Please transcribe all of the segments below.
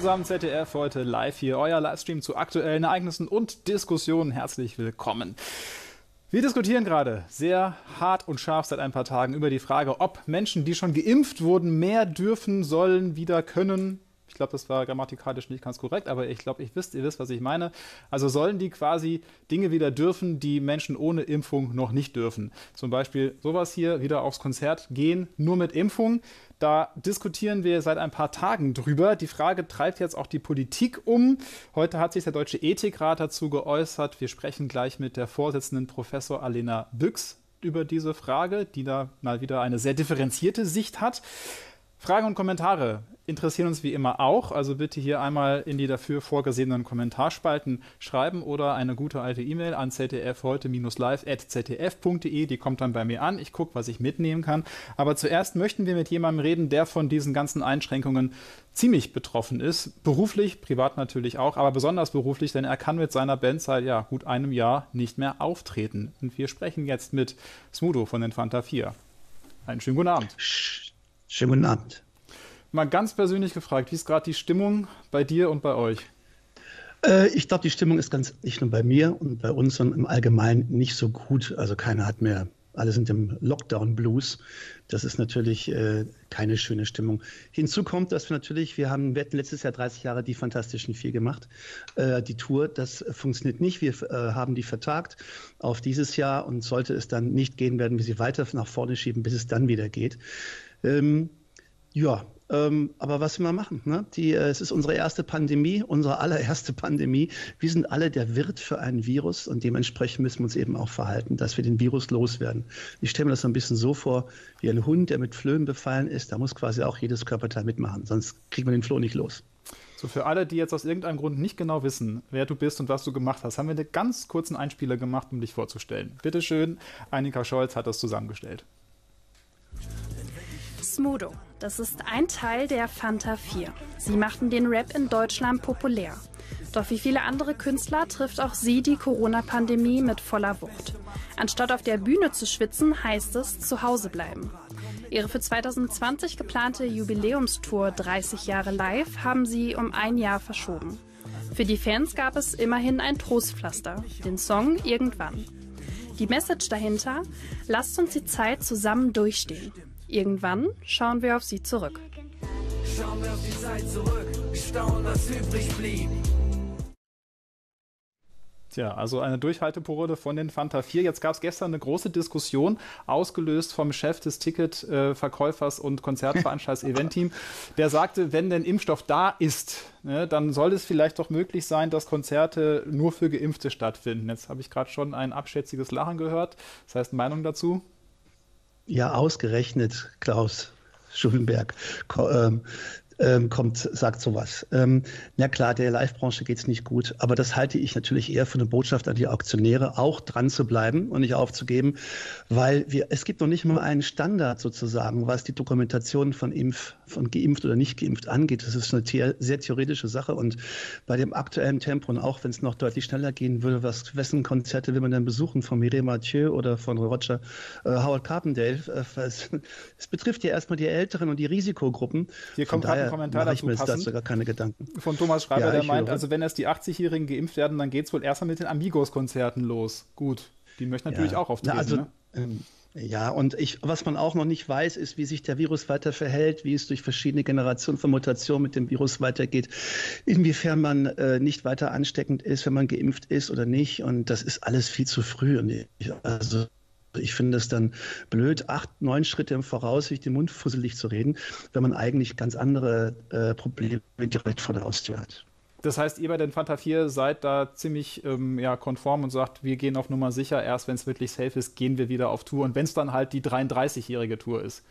Zusammen ZDF, heute live hier, euer Livestream zu aktuellen Ereignissen und Diskussionen. Herzlich willkommen. Wir diskutieren gerade sehr hart und scharf seit ein paar Tagen über die Frage, ob Menschen, die schon geimpft wurden, mehr dürfen, sollen, wieder können. Ich glaube, das war grammatikalisch nicht ganz korrekt, aber ich glaube, ihr wisst, was ich meine. Also sollen die quasi Dinge wieder dürfen, die Menschen ohne Impfung noch nicht dürfen. Zum Beispiel sowas hier, wieder aufs Konzert gehen, nur mit Impfung. Da diskutieren wir seit ein paar Tagen drüber. Die Frage treibt jetzt auch die Politik um. Heute hat sich der Deutsche Ethikrat dazu geäußert. Wir sprechen gleich mit der Vorsitzenden Professor Alena Büchs über diese Frage, die da mal wieder eine sehr differenzierte Sicht hat. Fragen und Kommentare interessieren uns wie immer auch, also bitte hier einmal in die dafür vorgesehenen Kommentarspalten schreiben oder eine gute alte E-Mail an zdf-heute-live@zdf.de, die kommt dann bei mir an, ich gucke, was ich mitnehmen kann. Aber zuerst möchten wir mit jemandem reden, der von diesen ganzen Einschränkungen ziemlich betroffen ist, beruflich, privat natürlich auch, aber besonders beruflich, denn er kann mit seiner Band seit gut einem Jahr nicht mehr auftreten. Und wir sprechen jetzt mit Smudo von den Fanta 4. Einen schönen guten Abend. Schönen guten Abend. Mal ganz persönlich gefragt, wie ist gerade die Stimmung bei dir und bei euch? Ich glaube, die Stimmung ist nicht nur bei mir und bei uns, sondern im Allgemeinen nicht so gut. Also keiner hat mehr, alle sind im Lockdown-Blues. Das ist natürlich keine schöne Stimmung. Hinzu kommt, dass wir hatten letztes Jahr 30 Jahre die Fantastischen Vier gemacht. Die Tour, das funktioniert nicht. Wir haben die vertagt auf dieses Jahr und sollte es dann nicht gehen, werden wir sie weiter nach vorne schieben, bis es dann wieder geht. Aber was wir mal machen, ne? Es ist unsere erste Pandemie, unsere allererste Pandemie. Wir sind alle der Wirt für einen Virus und dementsprechend müssen wir uns eben auch verhalten, dass wir den Virus loswerden. Ich stelle mir das so ein bisschen so vor, wie ein Hund, der mit Flöhen befallen ist. Da muss quasi auch jedes Körperteil mitmachen, sonst kriegt man den Floh nicht los. So, für alle, die jetzt aus irgendeinem Grund nicht genau wissen, wer du bist und was du gemacht hast, haben wir einen ganz kurzen Einspieler gemacht, um dich vorzustellen. Bitte schön, Annika Scholz hat das zusammengestellt. Smudo, das ist ein Teil der Fanta 4. Sie machten den Rap in Deutschland populär. Doch wie viele andere Künstler trifft auch sie die Corona-Pandemie mit voller Wucht. Anstatt auf der Bühne zu schwitzen, heißt es zu Hause bleiben. Ihre für 2020 geplante Jubiläumstour 30 Jahre live haben sie um ein Jahr verschoben. Für die Fans gab es immerhin ein Trostpflaster, den Song Irgendwann. Die Message dahinter: Lasst uns die Zeit zusammen durchstehen. Irgendwann schauen wir auf sie zurück. Schauen wir auf die Zeit zurück, staunen, was übrig blieb. Tja, also eine Durchhalteparole von den Fanta 4. Jetzt gab es gestern eine große Diskussion, ausgelöst vom Chef des Ticketverkäufers und Konzertveranstalters Event-Team. Der sagte, wenn denn Impfstoff da ist, ne, dann soll es vielleicht doch möglich sein, dass Konzerte nur für Geimpfte stattfinden. Jetzt habe ich gerade schon ein abschätziges Lachen gehört. Das heißt, Meinung dazu? Ja, ausgerechnet Klaus Schulenberg sagt sowas. Na klar, der Live-Branche geht es nicht gut, aber das halte ich natürlich eher für eine Botschaft an die Auktionäre, auch dran zu bleiben und nicht aufzugeben, weil es gibt noch nicht mal einen Standard sozusagen, was die Dokumentation von geimpft oder nicht geimpft angeht. Das ist eine sehr theoretische Sache und bei dem aktuellen Tempo und auch wenn es noch deutlich schneller gehen würde, wessen Konzerte will man denn besuchen, von Mireille Mathieu oder von Howard Carpendale? Es betrifft ja erstmal die Älteren und die Risikogruppen. Hier kommt gerade ein Kommentar dazu dazu gar keine Gedanken. Von Thomas Schreiber, Ja, der meint, höre. also wenn erst die 80-Jährigen geimpft werden, dann geht es wohl erstmal mit den Amigos-Konzerten los. Gut, die möchten natürlich auch auftreten. Ja, und was man auch noch nicht weiß, ist, wie sich der Virus weiter verhält, wie es durch verschiedene Generationen von Mutationen mit dem Virus weitergeht, inwiefern man nicht weiter ansteckend ist, wenn man geimpft ist oder nicht. Und das ist alles viel zu früh. Und ich finde es dann blöd, 8, 9 Schritte im Voraus, sich den Mund fusselig zu reden, wenn man eigentlich ganz andere Probleme direkt vor der Haustür hat. Das heißt, ihr bei den Fanta 4 seid da ziemlich konform und sagt, wir gehen auf Nummer sicher, erst wenn es wirklich safe ist, gehen wir wieder auf Tour. Und wenn es dann halt die 33-jährige Tour ist.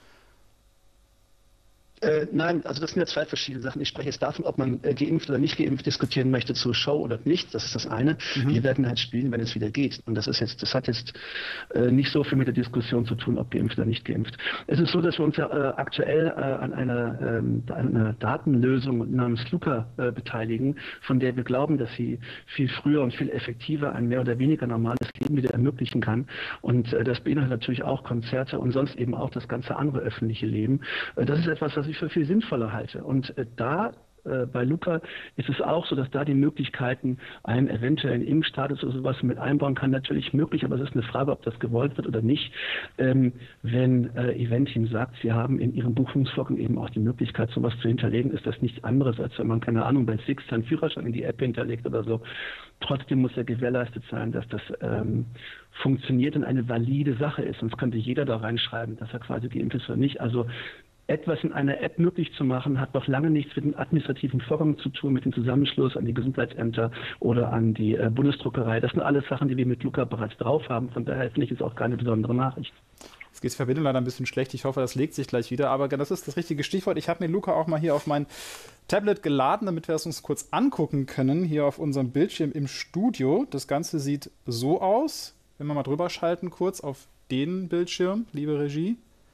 Nein, also das sind ja zwei verschiedene Sachen. Ich spreche jetzt davon, ob man geimpft oder nicht geimpft diskutieren möchte zur Show oder nicht. Das ist das eine. Wir werden halt spielen, wenn es wieder geht. Und das hat jetzt nicht so viel mit der Diskussion zu tun, ob geimpft oder nicht geimpft. Es ist so, dass wir uns ja aktuell an einer Datenlösung namens Luca beteiligen, von der wir glauben, dass sie viel früher und viel effektiver ein mehr oder weniger normales Leben wieder ermöglichen kann. Und das beinhaltet natürlich auch Konzerte und sonst eben auch das ganze andere öffentliche Leben. Das ist etwas, was ich für viel sinnvoller halte. Und da bei Luca ist es auch so, dass da die Möglichkeiten, einen eventuellen Impfstatus oder sowas mit einbauen kann, natürlich möglich, aber es ist eine Frage, ob das gewollt wird oder nicht. Wenn Eventim sagt, sie haben in ihrem Buchungsvorgang eben auch die Möglichkeit, sowas zu hinterlegen, ist das nichts anderes, als wenn man, keine Ahnung, bei Sixt seinen Führerschein in die App hinterlegt oder so. Trotzdem muss ja gewährleistet sein, dass das funktioniert und eine valide Sache ist. Sonst könnte jeder da reinschreiben, dass er quasi geimpft ist oder nicht. Also etwas in einer App möglich zu machen, hat noch lange nichts mit dem administrativen Vorgang zu tun, mit dem Zusammenschluss an die Gesundheitsämter oder an die Bundesdruckerei. Das sind alles Sachen, die wir mit Luca bereits drauf haben. Von daher finde ich es auch keine besondere Nachricht. Jetzt geht die Verbindung leider ein bisschen schlecht. Ich hoffe, das legt sich gleich wieder. Aber das ist das richtige Stichwort. Ich habe mir Luca auch mal hier auf mein Tablet geladen, damit wir es uns kurz angucken können, hier auf unserem Bildschirm im Studio. Das Ganze sieht so aus. Wenn wir mal drüber schalten, kurz auf den Bildschirm, liebe Regie.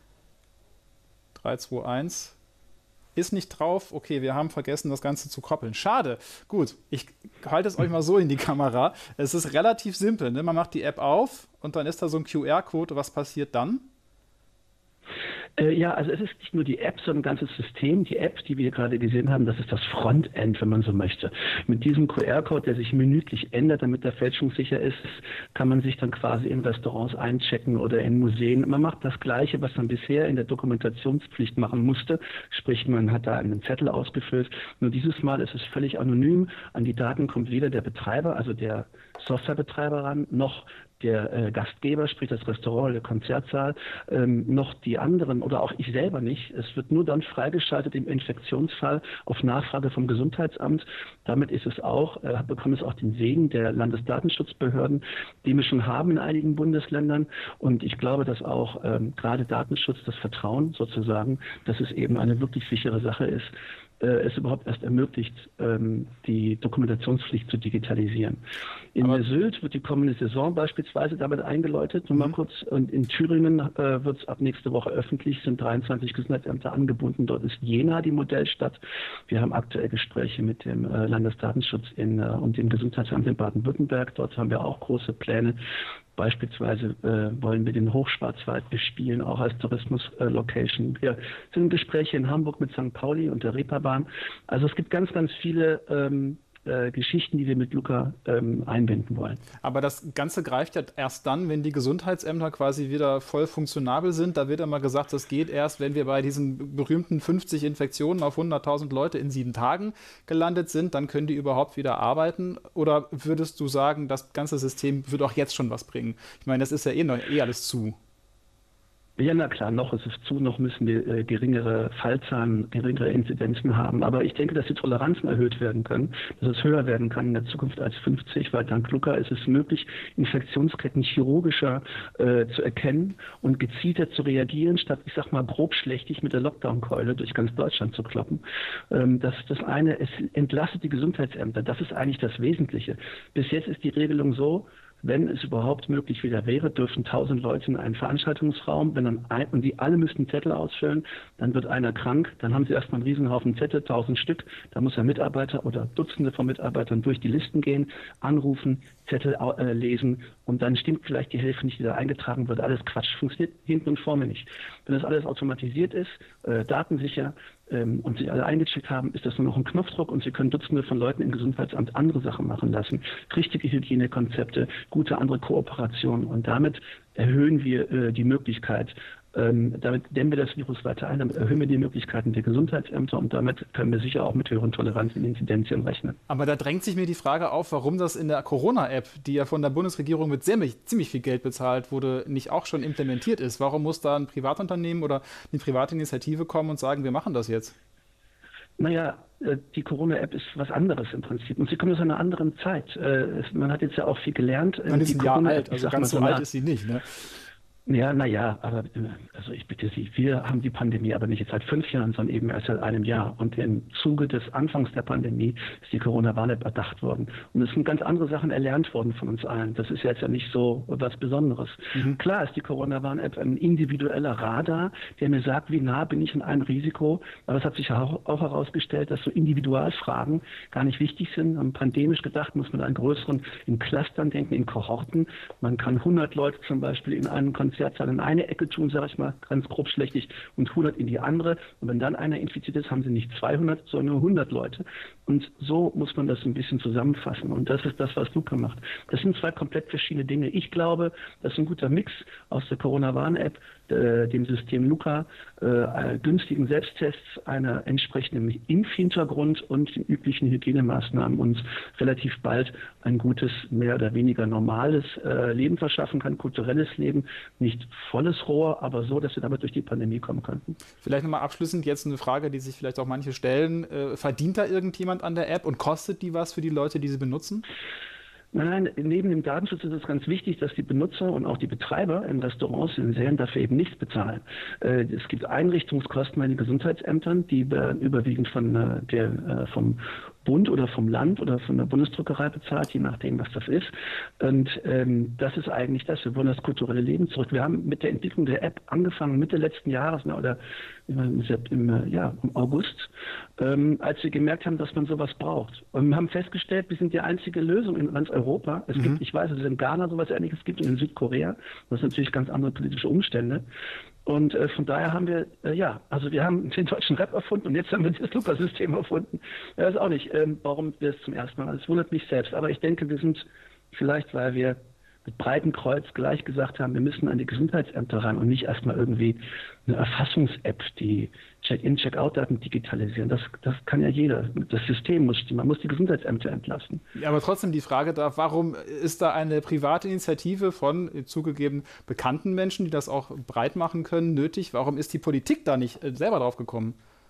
3, 2, 1. Ist nicht drauf. Okay, wir haben vergessen, das Ganze zu koppeln. Schade. Gut, ich halte es euch mal so in die Kamera. Es ist relativ simpel. Ne? Man macht die App auf und dann ist da so ein QR-Code. Was passiert dann? Ja, also es ist nicht nur die App, sondern ein ganzes System. Die App, die wir gerade gesehen haben, das ist das Frontend, wenn man so möchte. Mit diesem QR-Code, der sich minütlich ändert, damit er fälschungssicher ist, kann man sich dann quasi in Restaurants einchecken oder in Museen. Man macht das Gleiche, was man bisher in der Dokumentationspflicht machen musste. Sprich, man hat da einen Zettel ausgefüllt. Nur dieses Mal ist es völlig anonym. An die Daten kommt weder der Betreiber, also der Softwarebetreiber ran, noch der Gastgeber, sprich das Restaurant, der Konzertsaal, noch die anderen oder auch ich selber nicht. Es wird nur dann freigeschaltet im Infektionsfall auf Nachfrage vom Gesundheitsamt. Damit ist es auch, bekommt es auch den Segen der Landesdatenschutzbehörden, die wir schon haben in einigen Bundesländern. Und ich glaube, dass auch gerade Datenschutz, das Vertrauen sozusagen, dass es eben eine wirklich sichere Sache ist, es überhaupt erst ermöglicht, die Dokumentationspflicht zu digitalisieren. In der Sylt wird die kommende Saison beispielsweise damit eingeläutet, nur mal kurz, und in Thüringen wird es ab nächste Woche öffentlich, sind 23 Gesundheitsämter angebunden, dort ist Jena die Modellstadt. Wir haben aktuell Gespräche mit dem Landesdatenschutz und dem Gesundheitsamt in Baden-Württemberg, dort haben wir auch große Pläne. Beispielsweise wollen wir den Hochschwarzwald bespielen, auch als Tourismus-Location. Wir sind in Gespräche in Hamburg mit St. Pauli und der Reeperbahn. Also es gibt ganz, ganz viele Geschichten, die wir mit Luca einbinden wollen. Aber das Ganze greift ja erst dann, wenn die Gesundheitsämter quasi wieder voll funktionabel sind. Da wird immer gesagt, das geht erst, wenn wir bei diesen berühmten 50 Infektionen auf 100.000 Leute in 7 Tagen gelandet sind. Dann können die überhaupt wieder arbeiten. Oder würdest du sagen, das ganze System würde auch jetzt schon was bringen? Ich meine, das ist ja eh alles zu. Ja, na klar, noch ist es zu, noch müssen wir geringere Fallzahlen, geringere Inzidenzen haben. Aber ich denke, dass die Toleranzen erhöht werden können, dass es höher werden kann in der Zukunft als 50, weil dank Luca ist es möglich, Infektionsketten chirurgischer zu erkennen und gezielter zu reagieren, statt, ich sag mal, grobschlächtig mit der Lockdown-Keule durch ganz Deutschland zu kloppen. Das ist das eine, es entlastet die Gesundheitsämter. Das ist eigentlich das Wesentliche. Bis jetzt ist die Regelung so, wenn es überhaupt möglich wieder wäre, dürfen 1000 Leute in einen Veranstaltungsraum, und die alle müssten Zettel ausfüllen, dann wird einer krank, dann haben sie erstmal einen Riesenhaufen Zettel, 1000 Stück, da muss ein Mitarbeiter oder Dutzende von Mitarbeitern durch die Listen gehen, anrufen, Zettel lesen und dann stimmt vielleicht die Hälfte nicht, die da eingetragen wird, alles Quatsch, funktioniert hinten und vorne nicht. Wenn das alles automatisiert ist, datensicher, und Sie alle eingecheckt haben, ist das nur noch ein Knopfdruck und Sie können Dutzende von Leuten im Gesundheitsamt andere Sachen machen lassen. Richtige Hygienekonzepte, gute andere Kooperationen und damit erhöhen wir die Möglichkeit, damit dämmen wir das Virus weiter ein, damit erhöhen wir die Möglichkeiten der Gesundheitsämter und damit können wir sicher auch mit höheren Toleranzen in Inzidenzien rechnen. Aber da drängt sich mir die Frage auf, warum das in der Corona-App, die ja von der Bundesregierung mit ziemlich viel Geld bezahlt wurde, nicht auch schon implementiert ist. Warum muss da ein Privatunternehmen oder eine private Initiative kommen und sagen, wir machen das jetzt? Naja, die Corona-App ist was anderes im Prinzip. Und sie kommt aus einer anderen Zeit. Man hat jetzt ja auch viel gelernt. Man ist ein Jahr alt, also ganz so alt ist sie nicht, ne? Ja, naja, aber also ich bitte Sie, wir haben die Pandemie aber nicht jetzt seit 5 Jahren, sondern eben erst seit einem Jahr. Und im Zuge des Anfangs der Pandemie ist die Corona-Warn-App erdacht worden. Und es sind ganz andere Sachen erlernt worden von uns allen. Das ist jetzt ja nicht so was Besonderes. Klar ist die Corona-Warn-App ein individueller Radar, der mir sagt, wie nah bin ich an einem Risiko. Aber es hat sich auch herausgestellt, dass so Individualfragen gar nicht wichtig sind. Und pandemisch gedacht muss man in Clustern denken, in Kohorten. Man kann 100 Leute zum Beispiel in einem Konzert Konzertsaal in eine Ecke tun, sage ich mal, ganz grobschlächtig, und 100 in die andere. Und wenn dann einer infiziert ist, haben sie nicht 200, sondern nur 100 Leute. Und so muss man das ein bisschen zusammenfassen. Und das ist das, was Luca macht. Das sind zwei komplett verschiedene Dinge. Ich glaube, das ist ein guter Mix aus der Corona-Warn-App, dem System Luca, günstigen Selbsttests, einer entsprechenden Impfhintergrund und den üblichen Hygienemaßnahmen uns relativ bald ein gutes, mehr oder weniger normales Leben verschaffen kann, kulturelles Leben, nicht volles Rohr, aber so, dass wir damit durch die Pandemie kommen könnten. Vielleicht nochmal abschließend jetzt eine Frage, die sich vielleicht auch manche stellen. Verdient da irgendjemand an der App und kostet die was für die Leute, die sie benutzen? Nein, neben dem Datenschutz ist es ganz wichtig, dass die Benutzer und auch die Betreiber in Restaurants, in Serien dafür eben nichts bezahlen. Es gibt Einrichtungskosten bei den Gesundheitsämtern, die überwiegend vom Bund oder vom Land oder von der Bundesdruckerei bezahlt, je nachdem, was das ist. Und das ist eigentlich das. Wir wollen das kulturelle Leben zurück. Wir haben mit der Entwicklung der App angefangen Mitte letzten Jahres oder im August, als wir gemerkt haben, dass man sowas braucht. Und wir haben festgestellt, wir sind die einzige Lösung in ganz Europa. Es gibt, ich weiß, dass es in Ghana sowas Ähnliches gibt und in Südkorea. Das sind natürlich ganz andere politische Umstände. Und von daher haben wir, wir haben den deutschen Rap erfunden und jetzt haben wir das Luca-System erfunden. Ich weiß auch nicht, warum wir es zum ersten Mal. Es wundert mich selbst. Aber ich denke, wir sind vielleicht, weil wir mit breitem Kreuz gleich gesagt haben, wir müssen an die Gesundheitsämter ran und nicht erstmal irgendwie eine Erfassungs-App, die Check-in, Check-out-Daten digitalisieren. Das kann ja jeder. Das System muss stimmen. Man muss die Gesundheitsämter entlasten. Ja, aber trotzdem die Frage da, warum ist da eine private Initiative von zugegeben bekannten Menschen, die das auch breit machen können, nötig? Warum ist die Politik da nicht selber drauf gekommen?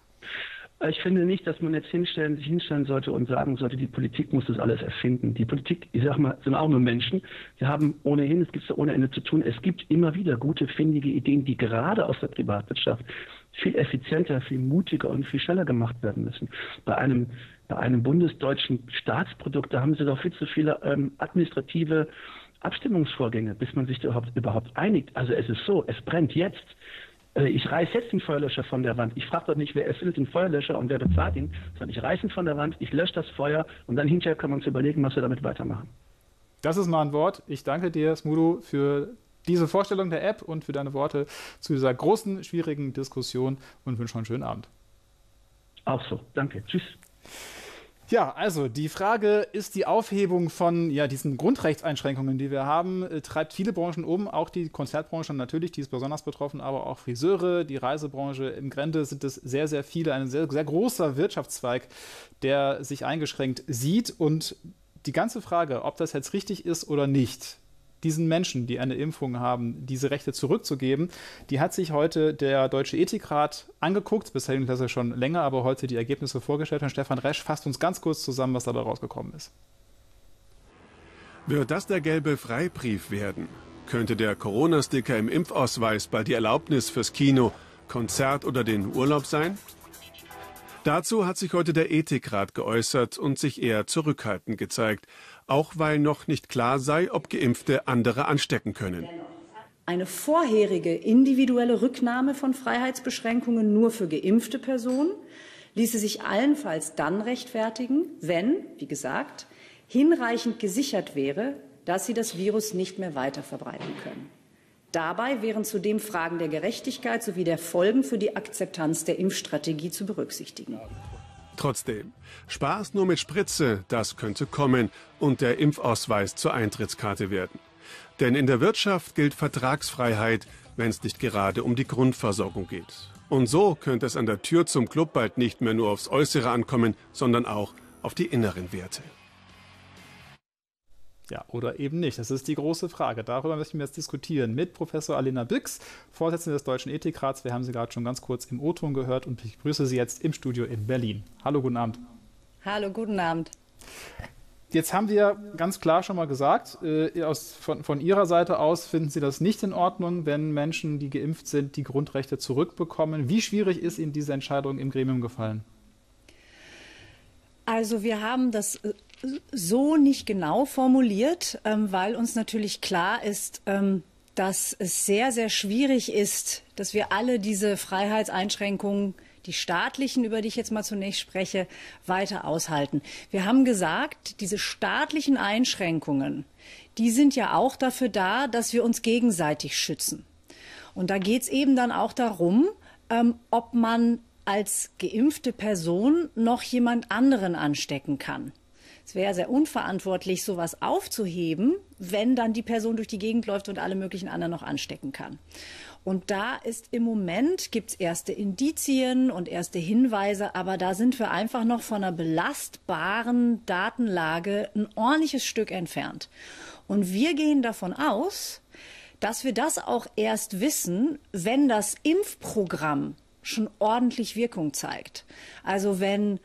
Ich finde nicht, dass man jetzt sich hinstellen sollte und sagen sollte, die Politik muss das alles erfinden. Die Politik, ich sag mal, sind auch nur Menschen. Wir haben es gibt ohne Ende zu tun. Es gibt immer wieder gute, findige Ideen, die gerade aus der Privatwirtschaft viel effizienter, viel mutiger und viel schneller gemacht werden müssen. Bei einem bundesdeutschen Staatsprodukt, da haben sie doch viel zu viele administrative Abstimmungsvorgänge, bis man sich überhaupt einigt. Also es ist so, es brennt jetzt. Ich reiße jetzt den Feuerlöscher von der Wand. Ich frage doch nicht, wer erfindet den Feuerlöscher und wer bezahlt ihn, sondern ich reiße ihn von der Wand, ich lösche das Feuer und dann hinterher können wir uns überlegen, was wir damit weitermachen. Das ist mal ein Wort. Ich danke dir, Smudo, für diese Vorstellung der App und für deine Worte zu dieser großen, schwierigen Diskussion und wünsche noch einen schönen Abend. Auch so. Danke. Tschüss. Ja, also die Frage, ist die Aufhebung von diesen Grundrechtseinschränkungen, die wir haben, treibt viele Branchen um, auch die Konzertbranche natürlich, die ist besonders betroffen, aber auch Friseure, die Reisebranche. Im Grunde sind es sehr, sehr viele, ein sehr, sehr großer Wirtschaftszweig, der sich eingeschränkt sieht. Und die ganze Frage, ob das jetzt richtig ist oder nicht, diesen Menschen, die eine Impfung haben, diese Rechte zurückzugeben, die hat sich heute der Deutsche Ethikrat angeguckt. Bisher das ja schon länger, aber heute die Ergebnisse vorgestellt. Und Stefan Resch fasst uns ganz kurz zusammen, was dabei rausgekommen ist. Wird das der gelbe Freibrief werden? Könnte der Corona-Sticker im Impfausweis bald die Erlaubnis fürs Kino, Konzert oder den Urlaub sein? Dazu hat sich heute der Ethikrat geäußert und sich eher zurückhaltend gezeigt, auch weil noch nicht klar sei, ob Geimpfte andere anstecken können. Eine vorherige individuelle Rücknahme von Freiheitsbeschränkungen nur für geimpfte Personen ließe sich allenfalls dann rechtfertigen, wenn, wie gesagt, hinreichend gesichert wäre, dass sie das Virus nicht mehr weiter verbreiten können. Dabei wären zudem Fragen der Gerechtigkeit sowie der Folgen für die Akzeptanz der Impfstrategie zu berücksichtigen. Trotzdem, Spaß nur mit Spritze, das könnte kommen und der Impfausweis zur Eintrittskarte werden. Denn in der Wirtschaft gilt Vertragsfreiheit, wenn es nicht gerade um die Grundversorgung geht. Und so könnte es an der Tür zum Club bald nicht mehr nur aufs Äußere ankommen, sondern auch auf die inneren Werte. Ja, oder eben nicht. Das ist die große Frage. Darüber möchten wir jetzt diskutieren mit Professor Alena Büchs, Vorsitzende des Deutschen Ethikrats. Wir haben sie gerade schon ganz kurz im O-Ton gehört und ich begrüße Sie jetzt im Studio in Berlin. Hallo, guten Abend. Hallo, guten Abend. Jetzt haben wir ganz klar schon mal gesagt, von Ihrer Seite aus finden Sie das nicht in Ordnung, wenn Menschen, die geimpft sind, die Grundrechte zurückbekommen. Wie schwierig ist Ihnen diese Entscheidung im Gremium gefallen? Also wir haben das so nicht genau formuliert, weil uns natürlich klar ist, dass es sehr, sehr schwierig ist, dass wir alle diese Freiheitseinschränkungen, die staatlichen, über die ich jetzt mal zunächst spreche, weiter aushalten. Wir haben gesagt, diese staatlichen Einschränkungen, die sind ja auch dafür da, dass wir uns gegenseitig schützen. Und da geht es eben dann auch darum, ob man als geimpfte Person noch jemand anderen anstecken kann. Es wäre sehr unverantwortlich, sowas aufzuheben, wenn dann die Person durch die Gegend läuft und alle möglichen anderen noch anstecken kann. Und da ist im Moment, gibt es erste Indizien und erste Hinweise, aber da sind wir einfach noch von einer belastbaren Datenlage ein ordentliches Stück entfernt. Und wir gehen davon aus, dass wir das auch erst wissen, wenn das Impfprogramm schon ordentlich Wirkung zeigt. Also wenn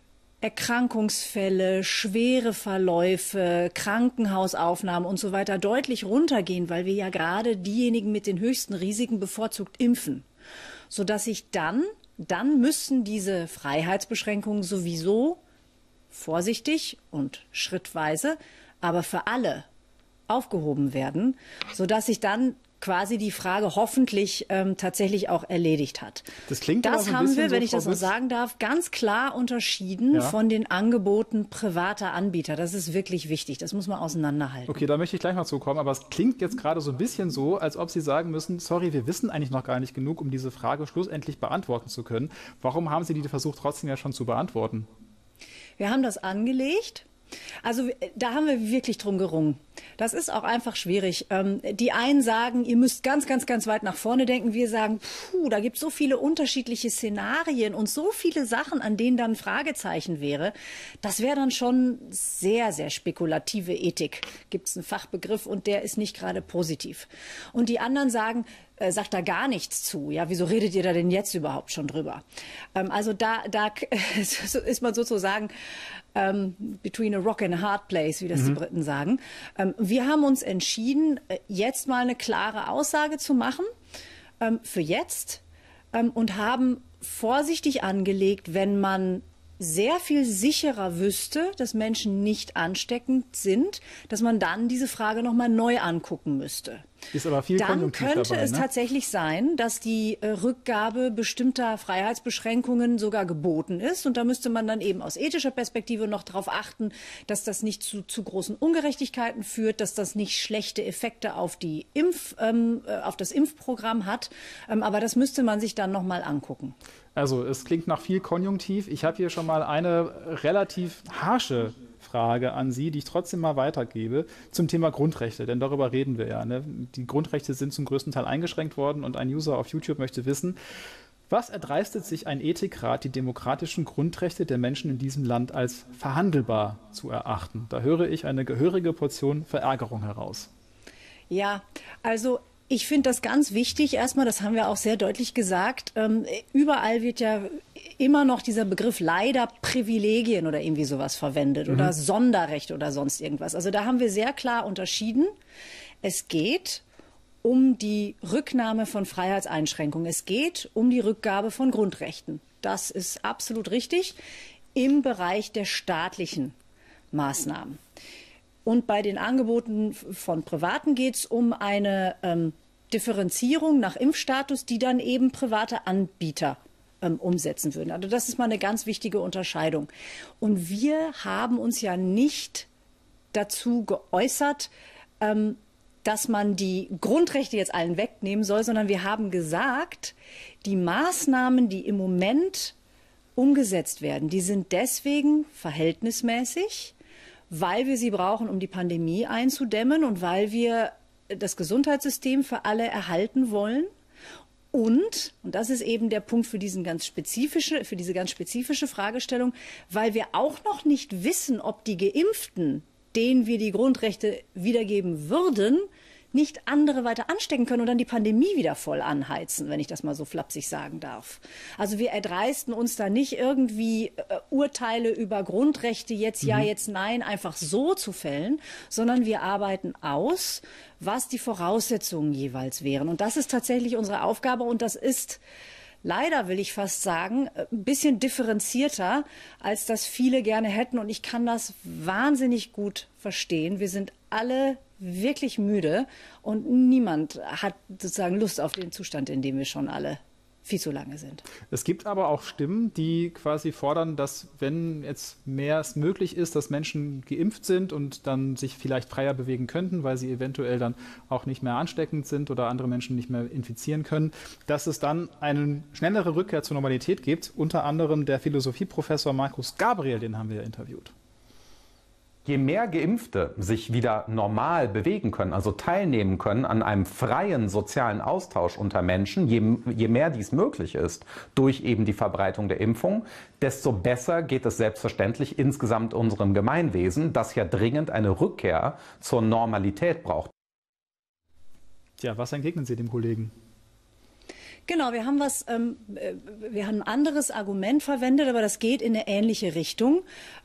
Erkrankungsfälle, schwere Verläufe, Krankenhausaufnahmen und so weiter deutlich runtergehen, weil wir ja gerade diejenigen mit den höchsten Risiken bevorzugt impfen, sodass sich dann müssen diese Freiheitsbeschränkungen sowieso vorsichtig und schrittweise, aber für alle aufgehoben werden, sodass sich dann quasi die Frage hoffentlich tatsächlich auch erledigt hat. Das klingt das aber so ein haben bisschen wir, so, wenn ich das Frau noch Bütz, sagen darf, ganz klar unterschieden von den Angeboten privater Anbieter. Das ist wirklich wichtig. Das muss man auseinanderhalten. Okay, da möchte ich gleich mal zukommen, aber es klingt jetzt gerade so ein bisschen so, als ob Sie sagen müssen, sorry, wir wissen eigentlich noch gar nicht genug, um diese Frage schlussendlich beantworten zu können. Warum haben Sie die versucht, trotzdem ja schon zu beantworten? Wir haben das angelegt. Also da haben wir wirklich drum gerungen. Das ist auch einfach schwierig. Die einen sagen, ihr müsst ganz, ganz, ganz weit nach vorne denken. Wir sagen, da gibt es so viele unterschiedliche Szenarien und so viele Sachen, an denen dann ein Fragezeichen wäre. Das wäre dann schon sehr, sehr spekulative Ethik. Gibt es einen Fachbegriff und der ist nicht gerade positiv. Und die anderen sagen, sagt da gar nichts zu. Ja, wieso redet ihr da denn jetzt überhaupt schon drüber? Also da ist man sozusagen between a rock and a hard place, wie das die Briten sagen. Wir haben uns entschieden, jetzt mal eine klare Aussage zu machen für jetzt und haben vorsichtig angelegt, wenn man sehr viel sicherer wüsste, dass Menschen nicht ansteckend sind, dass man dann diese Frage noch mal neu angucken müsste. Ist aber viel Dann könnte dabei, es ne? tatsächlich sein, dass die Rückgabe bestimmter Freiheitsbeschränkungen sogar geboten ist. Und da müsste man dann eben aus ethischer Perspektive noch darauf achten, dass das nicht zu großen Ungerechtigkeiten führt, dass das nicht schlechte Effekte auf auf das Impfprogramm hat. Aber das müsste man sich dann noch mal angucken. Also es klingt nach viel Konjunktiv. Ich habe hier schon mal eine relativ harsche Frage an Sie, die ich trotzdem mal weitergebe, zum Thema Grundrechte, denn darüber reden wir ja. Ne? Die Grundrechte sind zum größten Teil eingeschränkt worden und ein User auf YouTube möchte wissen, was erdreistet sich ein Ethikrat, die demokratischen Grundrechte der Menschen in diesem Land als verhandelbar zu erachten? Da höre ich eine gehörige Portion Verärgerung heraus. Ja, also ich finde das ganz wichtig. Erstmal, das haben wir auch sehr deutlich gesagt, überall wird ja immer noch dieser Begriff leider Privilegien oder irgendwie sowas verwendet oder Sonderrecht oder sonst irgendwas. Also da haben wir sehr klar unterschieden. Es geht um die Rücknahme von Freiheitseinschränkungen. Es geht um die Rückgabe von Grundrechten. Das ist absolut richtig im Bereich der staatlichen Maßnahmen. Und bei den Angeboten von Privaten geht es um eine Differenzierung nach Impfstatus, die dann eben private Anbieter umsetzen würden. Also das ist mal eine ganz wichtige Unterscheidung. Und wir haben uns ja nicht dazu geäußert, dass man die Grundrechte jetzt allen wegnehmen soll, sondern wir haben gesagt, die Maßnahmen, die im Moment umgesetzt werden, die sind deswegen verhältnismäßig, weil wir sie brauchen, um die Pandemie einzudämmen und weil wir das Gesundheitssystem für alle erhalten wollen. Und das ist eben der Punkt für diese ganz spezifische Fragestellung, weil wir auch noch nicht wissen, ob die Geimpften, denen wir die Grundrechte wiedergeben würden, nicht andere weiter anstecken können und dann die Pandemie wieder voll anheizen, wenn ich das mal so flapsig sagen darf. Also wir erdreisten uns da nicht irgendwie Urteile über Grundrechte jetzt ja, jetzt nein, einfach so zu fällen, sondern wir arbeiten aus, was die Voraussetzungen jeweils wären. Und das ist tatsächlich unsere Aufgabe und das ist leider, will ich fast sagen, ein bisschen differenzierter, als das viele gerne hätten. Und ich kann das wahnsinnig gut verstehen. Wir sind alle wirklich müde und niemand hat sozusagen Lust auf den Zustand, in dem wir schon alle viel zu lange sind. Es gibt aber auch Stimmen, die quasi fordern, dass wenn jetzt mehr es möglich ist, dass Menschen geimpft sind und dann sich vielleicht freier bewegen könnten, weil sie eventuell dann auch nicht mehr ansteckend sind oder andere Menschen nicht mehr infizieren können, dass es dann eine schnellere Rückkehr zur Normalität gibt. Unter anderem der Philosophieprofessor Markus Gabriel, den haben wir interviewt. Je mehr Geimpfte sich wieder normal bewegen können, also teilnehmen können an einem freien sozialen Austausch unter Menschen, je mehr dies möglich ist durch eben die Verbreitung der Impfung, desto besser geht es selbstverständlich insgesamt unserem Gemeinwesen, das ja dringend eine Rückkehr zur Normalität braucht. Tja, was entgegnen Sie dem Kollegen? Genau, wir haben ein anderes Argument verwendet, aber das geht in eine ähnliche Richtung.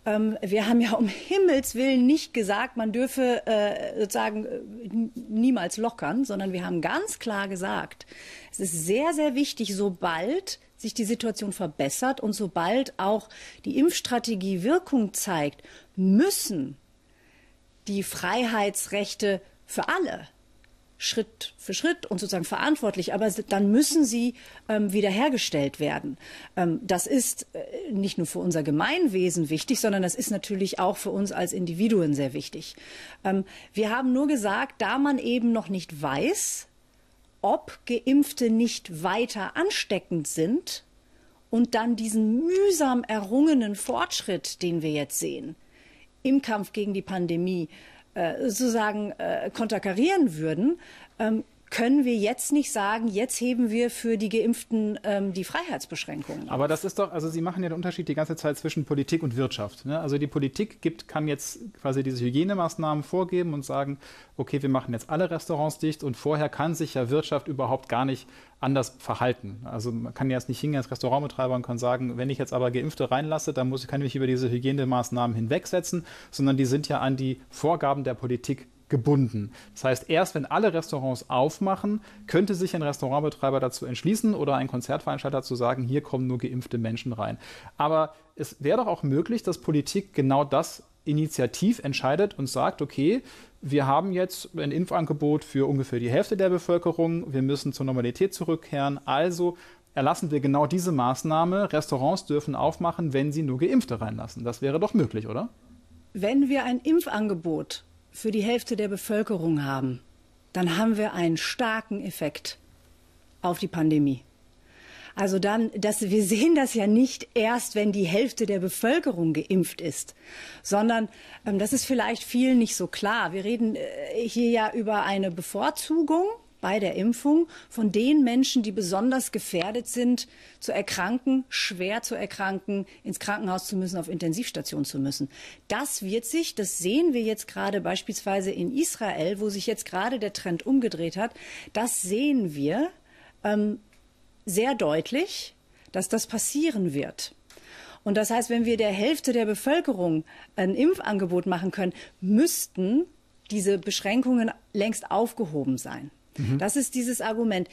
Wir haben ja um Himmels Willen nicht gesagt, man dürfe sozusagen niemals lockern, sondern wir haben ganz klar gesagt, es ist sehr, sehr wichtig, sobald sich die Situation verbessert und sobald auch die Impfstrategie Wirkung zeigt, müssen die Freiheitsrechte für alle Schritt für Schritt und sozusagen verantwortlich, aber dann müssen sie wiederhergestellt werden. Das ist nicht nur für unser Gemeinwesen wichtig, sondern das ist natürlich auch für uns als Individuen sehr wichtig. Wir haben nur gesagt, da man eben noch nicht weiß, ob Geimpfte nicht weiter ansteckend sind und dann diesen mühsam errungenen Fortschritt, den wir jetzt sehen, im Kampf gegen die Pandemie sozusagen konterkarieren würden, können wir jetzt nicht sagen, jetzt heben wir für die Geimpften die Freiheitsbeschränkungen auf. Aber das ist doch, also Sie machen ja den Unterschied die ganze Zeit zwischen Politik und Wirtschaft. Ne? Also die Politik kann jetzt quasi diese Hygienemaßnahmen vorgeben und sagen, okay, wir machen jetzt alle Restaurants dicht und vorher kann sich ja Wirtschaft überhaupt gar nicht anders verhalten. Also man kann ja jetzt nicht hingehen als Restaurantbetreiber und kann sagen, wenn ich jetzt aber Geimpfte reinlasse, dann kann ich mich über diese Hygienemaßnahmen hinwegsetzen, sondern die sind ja an die Vorgaben der Politik gebunden. Das heißt, erst wenn alle Restaurants aufmachen, könnte sich ein Restaurantbetreiber dazu entschließen oder ein Konzertveranstalter zu sagen, hier kommen nur geimpfte Menschen rein. Aber es wäre doch auch möglich, dass Politik genau das initiativ entscheidet und sagt, okay, wir haben jetzt ein Impfangebot für ungefähr die Hälfte der Bevölkerung, wir müssen zur Normalität zurückkehren, also erlassen wir genau diese Maßnahme, Restaurants dürfen aufmachen, wenn sie nur Geimpfte reinlassen. Das wäre doch möglich, oder? Wenn wir ein Impfangebot für die Hälfte der Bevölkerung haben, dann haben wir einen starken Effekt auf die Pandemie. Also wir sehen das ja nicht erst, wenn die Hälfte der Bevölkerung geimpft ist, sondern das ist vielleicht vielen nicht so klar. Wir reden hier ja über eine Bevorzugung bei der Impfung von den Menschen, die besonders gefährdet sind, zu erkranken, schwer zu erkranken, ins Krankenhaus zu müssen, auf Intensivstation zu müssen. Das sehen wir jetzt gerade beispielsweise in Israel, wo sich jetzt gerade der Trend umgedreht hat, das sehen wir sehr deutlich, dass das passieren wird. Und das heißt, wenn wir der Hälfte der Bevölkerung ein Impfangebot machen können, müssten diese Beschränkungen längst aufgehoben sein. Das ist dieses Argument.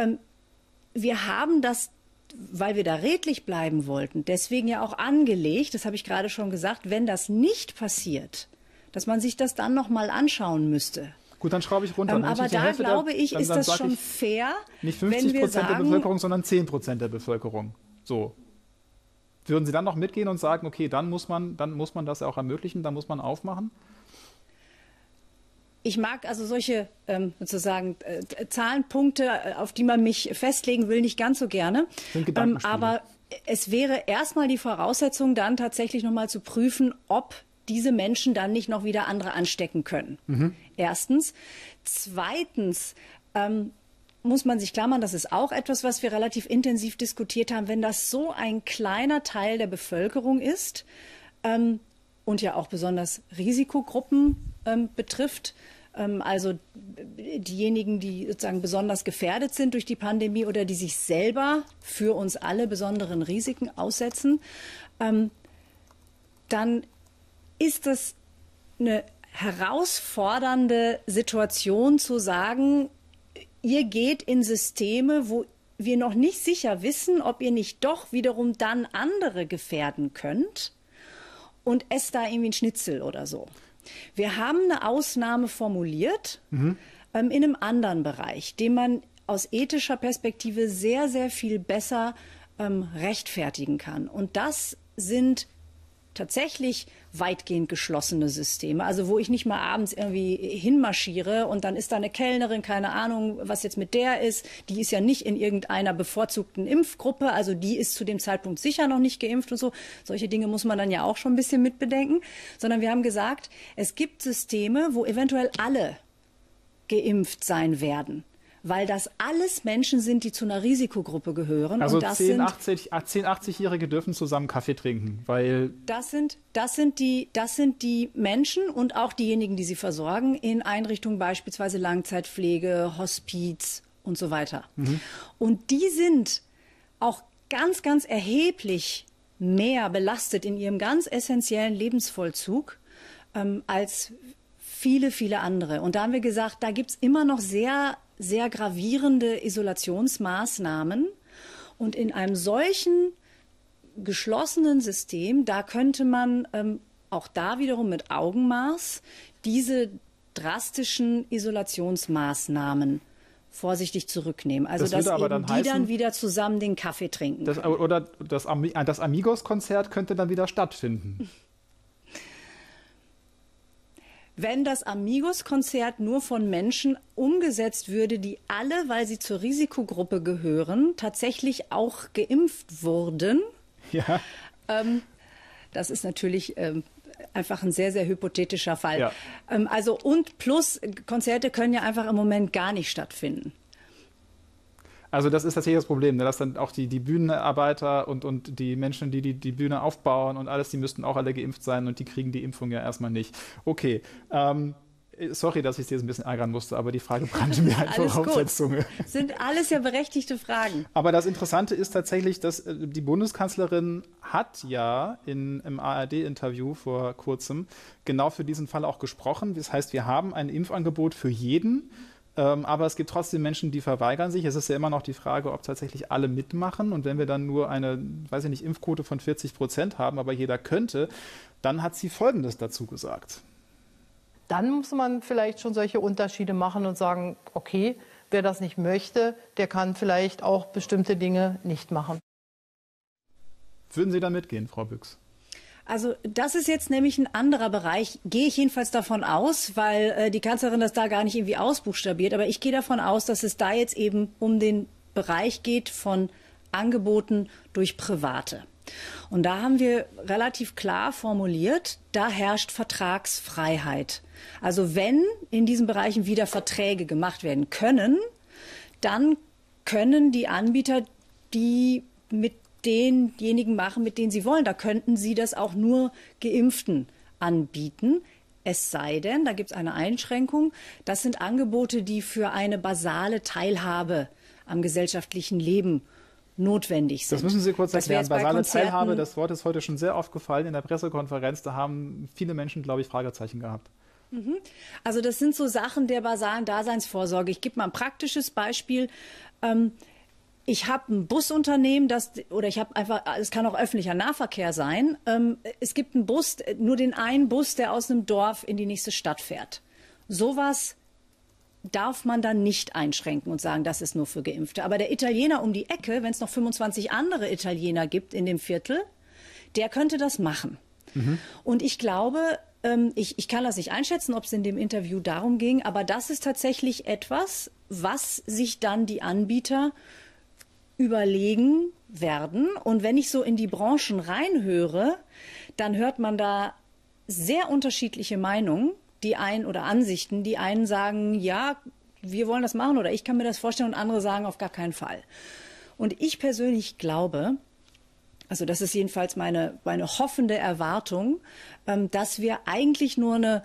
Wir haben das, weil wir da redlich bleiben wollten, deswegen ja auch angelegt, das habe ich gerade schon gesagt, wenn das nicht passiert, dass man sich das dann noch mal anschauen müsste. Gut, dann schraube ich runter. Aber da glaube ich, ist das schon fair, nicht 50% der Bevölkerung, sondern 10% der Bevölkerung. So. Würden Sie dann noch mitgehen und sagen, okay, dann muss man das auch ermöglichen, dann muss man aufmachen? Ich mag also solche sozusagen Zahlenpunkte, auf die man mich festlegen will, nicht ganz so gerne. Aber es wäre erstmal die Voraussetzung, dann tatsächlich noch mal zu prüfen, ob diese Menschen dann nicht noch wieder andere anstecken können. Erstens. Zweitens muss man sich klar machen, das ist auch etwas, was wir relativ intensiv diskutiert haben, wenn das so ein kleiner Teil der Bevölkerung ist und ja auch besonders Risikogruppen betrifft, also diejenigen, die sozusagen besonders gefährdet sind durch die Pandemie oder die sich selber für uns alle besonderen Risiken aussetzen, dann ist es eine herausfordernde Situation zu sagen, ihr geht in Systeme, wo wir noch nicht sicher wissen, ob ihr nicht doch wiederum dann andere gefährden könnt und esst da irgendwie ein Schnitzel oder so. Wir haben eine Ausnahme formuliert in einem anderen Bereich, den man aus ethischer Perspektive sehr, sehr viel besser rechtfertigen kann. Und das sind tatsächlich weitgehend geschlossene Systeme, also wo ich nicht mal abends irgendwie hinmarschiere und dann ist da eine Kellnerin, keine Ahnung, was jetzt mit der ist, die ist ja nicht in irgendeiner bevorzugten Impfgruppe, also die ist zu dem Zeitpunkt sicher noch nicht geimpft und so. Solche Dinge muss man dann ja auch schon ein bisschen mitbedenken, sondern wir haben gesagt, es gibt Systeme, wo eventuell alle geimpft sein werden. Weil das alles Menschen sind, die zu einer Risikogruppe gehören. Also und das 80-Jährige dürfen zusammen Kaffee trinken, weil... Das sind die Menschen und auch diejenigen, die sie versorgen, in Einrichtungen beispielsweise Langzeitpflege, Hospiz und so weiter. Und die sind auch ganz, ganz erheblich mehr belastet in ihrem ganz essentiellen Lebensvollzug als viele, viele andere. Und da haben wir gesagt, da gibt es immer noch sehr gravierende Isolationsmaßnahmen. Und in einem solchen geschlossenen System, da könnte man auch da wiederum mit Augenmaß diese drastischen Isolationsmaßnahmen vorsichtig zurücknehmen. Also dass eben die dann wieder zusammen den Kaffee trinken können. Oder das Amigos-Konzert könnte dann wieder stattfinden. Wenn das Amigos-Konzert nur von Menschen umgesetzt würde, die alle, weil sie zur Risikogruppe gehören, tatsächlich auch geimpft wurden. Ja. Das ist natürlich einfach ein sehr, sehr hypothetischer Fall. Ja. Also und plus, Konzerte können ja einfach im Moment gar nicht stattfinden. Also das ist tatsächlich das Problem, ne? Dass dann auch die Bühnenarbeiter und die Menschen, die Bühne aufbauen und alles, die müssten auch alle geimpft sein und die kriegen die Impfung ja erstmal nicht. Okay, sorry, dass ich dir jetzt ein bisschen ärgern musste, aber die Frage brannte mir einfach auf der Zunge. Sind alles ja berechtigte Fragen. Aber das Interessante ist tatsächlich, dass die Bundeskanzlerin hat ja im ARD-Interview vor kurzem genau für diesen Fall auch gesprochen. Das heißt, wir haben ein Impfangebot für jeden. Aber es gibt trotzdem Menschen, die verweigern sich. Es ist ja immer noch die Frage, ob tatsächlich alle mitmachen. Und wenn wir dann nur eine, weiß ich nicht, Impfquote von 40% haben, aber jeder könnte, dann hat sie Folgendes dazu gesagt. Dann muss man vielleicht schon solche Unterschiede machen und sagen, okay, wer das nicht möchte, der kann vielleicht auch bestimmte Dinge nicht machen. Würden Sie da mitgehen, Frau Büchs? Also das ist jetzt nämlich ein anderer Bereich, gehe ich jedenfalls davon aus, weil die Kanzlerin das da gar nicht irgendwie ausbuchstabiert. Aber ich gehe davon aus, dass es da jetzt eben um den Bereich geht von Angeboten durch Private. Und da haben wir relativ klar formuliert, da herrscht Vertragsfreiheit. Also wenn in diesen Bereichen wieder Verträge gemacht werden können, dann können die Anbieter die mit denjenigen machen, mit denen sie wollen. Da könnten sie das auch nur Geimpften anbieten. Es sei denn, da gibt es eine Einschränkung, das sind Angebote, die für eine basale Teilhabe am gesellschaftlichen Leben notwendig sind. Das müssen Sie kurz erklären. Basale Teilhabe, das Wort ist heute schon sehr oft gefallen in der Pressekonferenz. Da haben viele Menschen, glaube ich, Fragezeichen gehabt. Also das sind so Sachen der basalen Daseinsvorsorge. Ich gebe mal ein praktisches Beispiel. Ich habe ein Busunternehmen, es kann auch öffentlicher Nahverkehr sein. Es gibt einen Bus, nur den einen Bus, der aus einem Dorf in die nächste Stadt fährt. Sowas darf man dann nicht einschränken und sagen, das ist nur für Geimpfte. Aber der Italiener um die Ecke, wenn es noch 25 andere Italiener gibt in dem Viertel, der könnte das machen. Und ich glaube, ich kann das nicht einschätzen, ob es in dem Interview darum ging, aber das ist tatsächlich etwas, was sich dann die Anbieter überlegen werden. Und wenn ich so in die Branchen reinhöre, dann hört man da sehr unterschiedliche Meinungen, oder Ansichten. Die einen sagen, ja, wir wollen das machen oder ich kann mir das vorstellen, und andere sagen, auf gar keinen Fall. Und ich persönlich glaube, also das ist jedenfalls meine hoffende Erwartung, dass wir eigentlich nur eine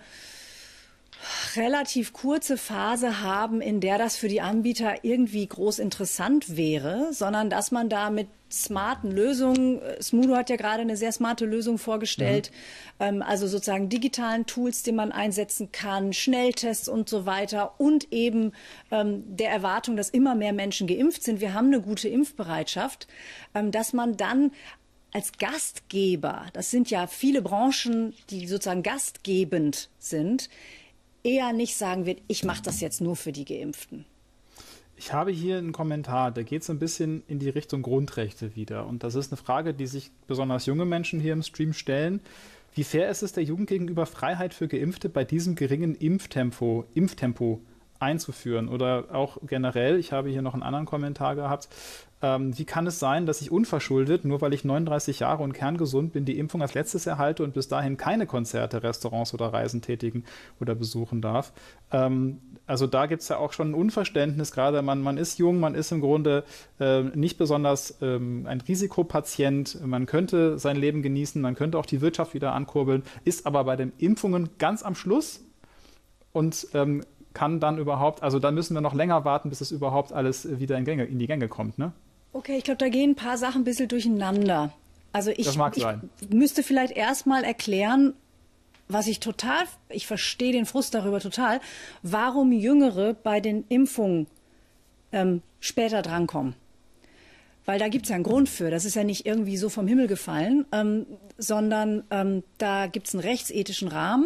relativ kurze Phase haben, in der das für die Anbieter irgendwie groß interessant wäre, sondern dass man da mit smarten Lösungen, Smudo hat ja gerade eine sehr smarte Lösung vorgestellt, also sozusagen digitalen Tools, die man einsetzen kann, Schnelltests und so weiter und eben der Erwartung, dass immer mehr Menschen geimpft sind. Wir haben eine gute Impfbereitschaft, dass man dann als Gastgeber, das sind ja viele Branchen, die sozusagen gastgebend sind, eher nicht sagen wird, ich mache das jetzt nur für die Geimpften. Ich habe hier einen Kommentar, der geht so ein bisschen in die Richtung Grundrechte wieder. Und das ist eine Frage, die sich besonders junge Menschen hier im Stream stellen. Wie fair ist es der Jugend gegenüber, Freiheit für Geimpfte bei diesem geringen Impftempo einzuführen? Oder auch generell, ich habe hier noch einen anderen Kommentar gehabt, wie kann es sein, dass ich unverschuldet, nur weil ich 39 Jahre und kerngesund bin, die Impfung als letztes erhalte und bis dahin keine Konzerte, Restaurants oder Reisen tätigen oder besuchen darf? Also da gibt es ja auch schon ein Unverständnis, gerade man ist jung, man ist im Grunde nicht besonders ein Risikopatient, man könnte sein Leben genießen, man könnte auch die Wirtschaft wieder ankurbeln, ist aber bei den Impfungen ganz am Schluss und kann dann überhaupt, also da müssen wir noch länger warten, bis es überhaupt alles wieder in die Gänge kommt, ne? Okay, ich glaube, da gehen ein paar Sachen ein bisschen durcheinander. Also ich müsste vielleicht erstmal erklären, ich verstehe den Frust darüber total, warum Jüngere bei den Impfungen später drankommen. Weil da gibt es ja einen Grund für. Das ist ja nicht irgendwie so vom Himmel gefallen, sondern da gibt es einen rechtsethischen Rahmen,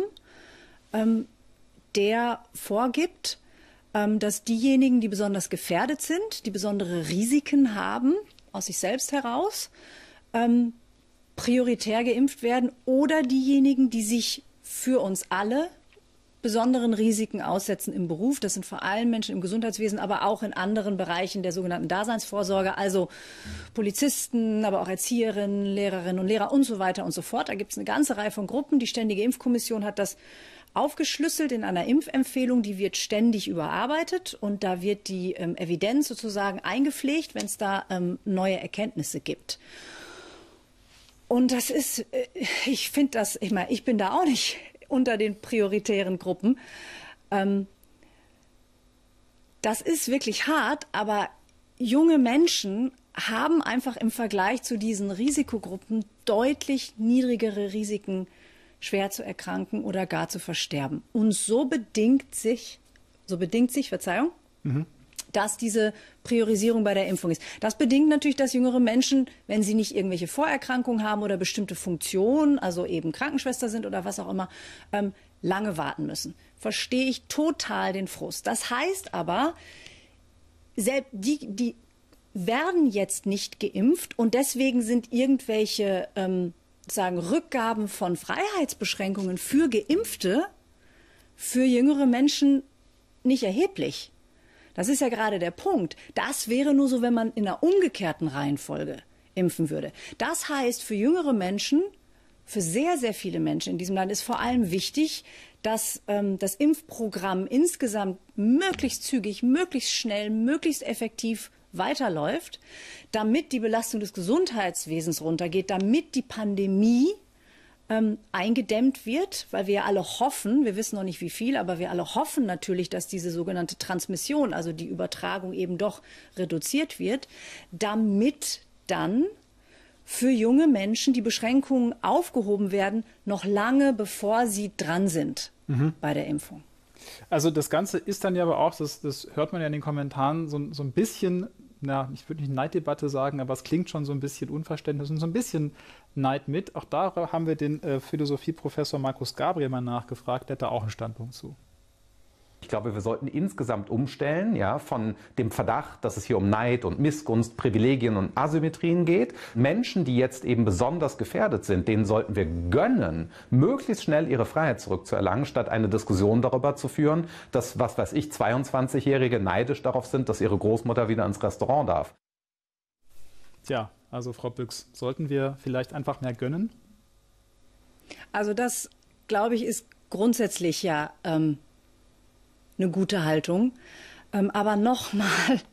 der vorgibt, dass diejenigen, die besonders gefährdet sind, die besondere Risiken haben, aus sich selbst heraus, prioritär geimpft werden oder diejenigen, die sich für uns alle besonderen Risiken aussetzen im Beruf. Das sind vor allem Menschen im Gesundheitswesen, aber auch in anderen Bereichen der sogenannten Daseinsvorsorge, also Polizisten, aber auch Erzieherinnen, Lehrerinnen und Lehrer und so weiter und so fort. Da gibt es eine ganze Reihe von Gruppen. Die Ständige Impfkommission hat das aufgeschlüsselt in einer Impfempfehlung, die wird ständig überarbeitet und da wird die Evidenz sozusagen eingepflegt, wenn es da neue Erkenntnisse gibt. Und das ist, ich finde das, ich bin da auch nicht unter den prioritären Gruppen. Das ist wirklich hart, aber junge Menschen haben einfach im Vergleich zu diesen Risikogruppen deutlich niedrigere Risiken, schwer zu erkranken oder gar zu versterben. Und so bedingt sich, dass diese Priorisierung bei der Impfung ist. Das bedingt natürlich, dass jüngere Menschen, wenn sie nicht irgendwelche Vorerkrankungen haben oder bestimmte Funktionen, also eben Krankenschwester sind oder was auch immer, lange warten müssen. Verstehe ich total den Frust. Das heißt aber, selbst die werden jetzt nicht geimpft und deswegen sind irgendwelche Rückgaben von Freiheitsbeschränkungen für Geimpfte für jüngere Menschen nicht erheblich. Das ist ja gerade der Punkt. Das wäre nur so, wenn man in einer umgekehrten Reihenfolge impfen würde. Das heißt, für jüngere Menschen, für sehr, sehr viele Menschen in diesem Land ist vor allem wichtig, dass das Impfprogramm insgesamt möglichst zügig, möglichst schnell, möglichst effektiv weiterläuft, damit die Belastung des Gesundheitswesens runtergeht, damit die Pandemie eingedämmt wird, weil wir alle hoffen, wir wissen noch nicht wie viel, aber wir alle hoffen natürlich, dass diese sogenannte Transmission, also die Übertragung eben doch reduziert wird, damit dann für junge Menschen die Beschränkungen aufgehoben werden, noch lange bevor sie dran sind bei der Impfung. Also das Ganze ist dann ja aber auch, das hört man ja in den Kommentaren, so ein bisschen, ich würde nicht Neiddebatte sagen, aber es klingt schon so ein bisschen Unverständnis und so ein bisschen Neid mit. Auch da haben wir den Philosophieprofessor Markus Gabriel mal nachgefragt, der hat da auch einen Standpunkt zu. Ich glaube, wir sollten insgesamt umstellen, von dem Verdacht, dass es hier um Neid und Missgunst, Privilegien und Asymmetrien geht. Menschen, die jetzt eben besonders gefährdet sind, denen sollten wir gönnen, möglichst schnell ihre Freiheit zurückzuerlangen, statt eine Diskussion darüber zu führen, dass, 22-Jährige neidisch darauf sind, dass ihre Großmutter wieder ins Restaurant darf. Tja, also Frau Büchs, sollten wir vielleicht einfach mehr gönnen? Also das, glaube ich, ist grundsätzlich ja eine gute Haltung. Aber nochmal,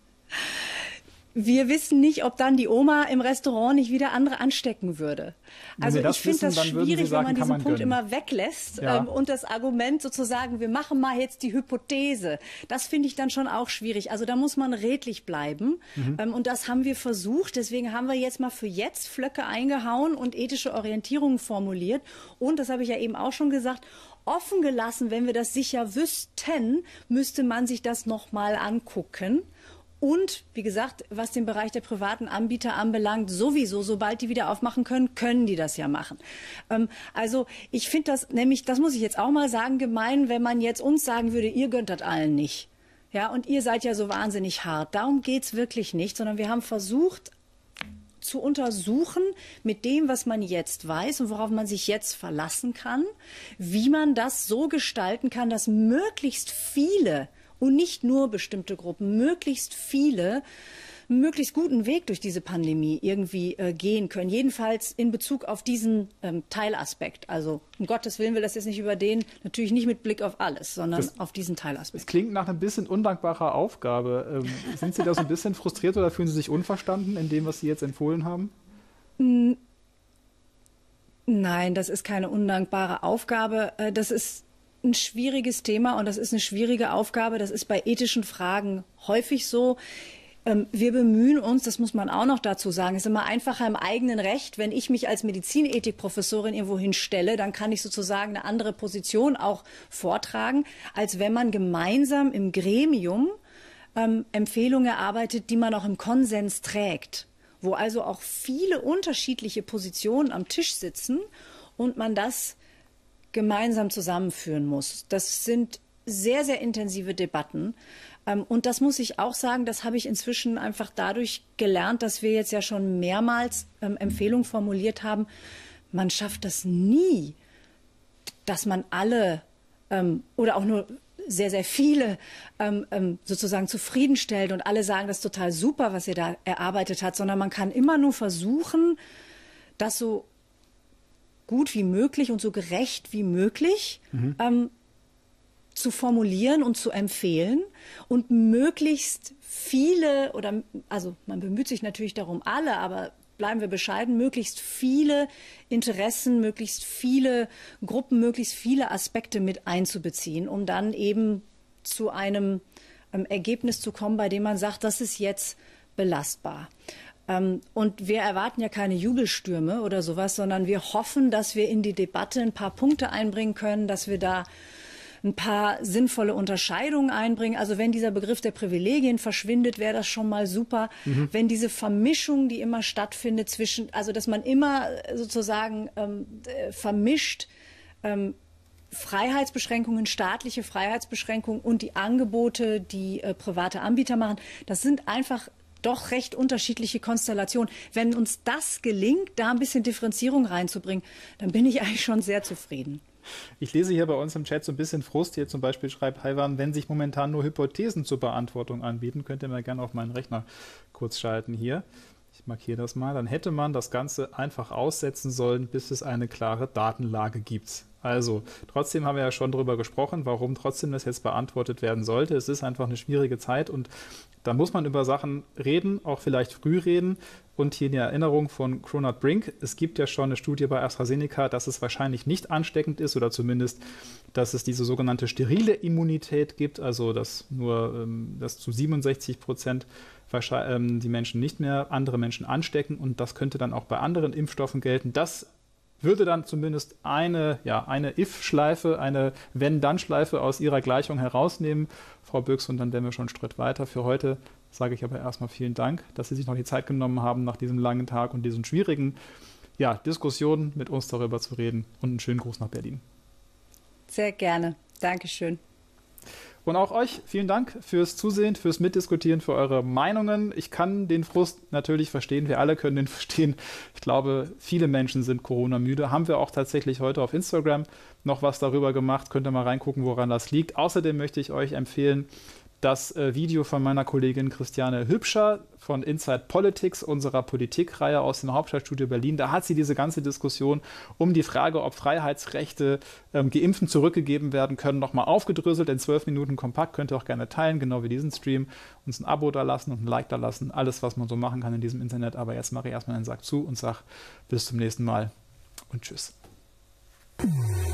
wir wissen nicht, ob dann die Oma im Restaurant nicht wieder andere anstecken würde. Also ich finde das schwierig, wenn man diesen Punkt immer weglässt und das Argument sozusagen, wir machen mal jetzt die Hypothese. Das finde ich dann schon auch schwierig. Also da muss man redlich bleiben. Und das haben wir versucht. Deswegen haben wir jetzt mal für jetzt Flöcke eingehauen und ethische Orientierungen formuliert. Und, das habe ich ja eben auch schon gesagt, offen gelassen, wenn wir das sicher wüssten, müsste man sich das nochmal angucken. Und, wie gesagt, was den Bereich der privaten Anbieter anbelangt, sowieso, sobald die wieder aufmachen können, können die das ja machen. Also ich finde das nämlich, das muss ich jetzt auch mal sagen, gemein, wenn man jetzt uns sagen würde, ihr gönnt das allen nicht. Ja, und ihr seid ja so wahnsinnig hart. Darum geht's wirklich nicht, sondern wir haben versucht zu untersuchen mit dem, was man jetzt weiß und worauf man sich jetzt verlassen kann, wie man das so gestalten kann, dass möglichst viele und nicht nur bestimmte Gruppen, möglichst viele einen möglichst guten Weg durch diese Pandemie irgendwie gehen können. Jedenfalls in Bezug auf diesen Teilaspekt. Also um Gottes Willen will das jetzt nicht überdehnen, natürlich nicht mit Blick auf alles, sondern auf diesen Teilaspekt. Es klingt nach ein bisschen undankbarer Aufgabe. Sind Sie da so ein bisschen frustriert oder fühlen Sie sich unverstanden in dem, was Sie jetzt empfohlen haben? Nein, das ist keine undankbare Aufgabe. Das ist ein schwieriges Thema und das ist eine schwierige Aufgabe. Das ist bei ethischen Fragen häufig so. Wir bemühen uns, das muss man auch noch dazu sagen, es ist immer einfacher im eigenen Recht. Wenn ich mich als Medizinethikprofessorin irgendwo hinstelle, dann kann ich sozusagen eine andere Position auch vortragen, als wenn man gemeinsam im Gremium Empfehlungen erarbeitet, die man auch im Konsens trägt, wo also auch viele unterschiedliche Positionen am Tisch sitzen und man das gemeinsam zusammenführen muss. Das sind sehr, sehr intensive Debatten. Und das muss ich auch sagen, das habe ich inzwischen einfach dadurch gelernt, dass wir jetzt ja schon mehrmals Empfehlungen formuliert haben. Man schafft das nie, dass man alle oder auch nur sehr, sehr viele sozusagen zufriedenstellt und alle sagen, das ist total super, was ihr da erarbeitet habt, sondern man kann immer nur versuchen, das so gut wie möglich und so gerecht wie möglich zu formulieren und zu empfehlen und möglichst viele, oder also man bemüht sich natürlich darum alle, aber bleiben wir bescheiden, möglichst viele Interessen, möglichst viele Gruppen, möglichst viele Aspekte mit einzubeziehen, um dann eben zu einem Ergebnis zu kommen, bei dem man sagt, das ist jetzt belastbar. Und wir erwarten ja keine Jubelstürme oder sowas, sondern wir hoffen, dass wir in die Debatte ein paar Punkte einbringen können, dass wir da ein paar sinnvolle Unterscheidungen einbringen. Also wenn dieser Begriff der Privilegien verschwindet, wäre das schon mal super. Wenn diese Vermischung, die immer stattfindet zwischen, also dass man immer sozusagen vermischt Freiheitsbeschränkungen, staatliche Freiheitsbeschränkungen und die Angebote, die private Anbieter machen, das sind einfach doch recht unterschiedliche Konstellationen. Wenn uns das gelingt, da ein bisschen Differenzierung reinzubringen, dann bin ich eigentlich schon sehr zufrieden. Ich lese hier bei uns im Chat so ein bisschen Frust. Hier zum Beispiel schreibt Haiwan, wenn sich momentan nur Hypothesen zur Beantwortung anbieten, könnt ihr mir gerne auf meinen Rechner kurz schalten hier. Ich markiere das mal. Dann hätte man das Ganze einfach aussetzen sollen, bis es eine klare Datenlage gibt. Also, trotzdem haben wir ja schon darüber gesprochen, warum trotzdem das jetzt beantwortet werden sollte. Es ist einfach eine schwierige Zeit und da muss man über Sachen reden, auch vielleicht früh reden. Und hier in der Erinnerung von Cronard Brink, es gibt ja schon eine Studie bei AstraZeneca, dass es wahrscheinlich nicht ansteckend ist oder zumindest, dass es diese sogenannte sterile Immunität gibt, also dass nur dass zu 67% die Menschen nicht mehr andere Menschen anstecken und das könnte dann auch bei anderen Impfstoffen gelten. Das würde dann zumindest eine If-Schleife, eine Wenn-Dann-Schleife aus ihrer Gleichung herausnehmen, Frau Büchs, und dann wären wir schon einen Schritt weiter. Für heute sage ich aber erstmal vielen Dank, dass Sie sich noch die Zeit genommen haben, nach diesem langen Tag und diesen schwierigen Diskussionen mit uns darüber zu reden. Und einen schönen Gruß nach Berlin. Sehr gerne. Dankeschön. Und auch euch vielen Dank fürs Zusehen, fürs Mitdiskutieren, für eure Meinungen. Ich kann den Frust natürlich verstehen. Wir alle können den verstehen. Ich glaube, viele Menschen sind Corona-müde. Haben wir auch tatsächlich heute auf Instagram noch was darüber gemacht. Könnt ihr mal reingucken, woran das liegt. Außerdem möchte ich euch empfehlen, das Video von meiner Kollegin Christiane Hübscher von Inside Politics, unserer Politikreihe aus dem Hauptstadtstudio Berlin. Da hat sie diese ganze Diskussion um die Frage, ob Freiheitsrechte Geimpften zurückgegeben werden können, nochmal aufgedröselt in 12 Minuten kompakt. Könnt ihr auch gerne teilen, genau wie diesen Stream. Uns ein Abo da lassen und ein Like da lassen. Alles, was man so machen kann in diesem Internet. Aber jetzt mache ich erstmal den Sack zu und sage bis zum nächsten Mal und tschüss.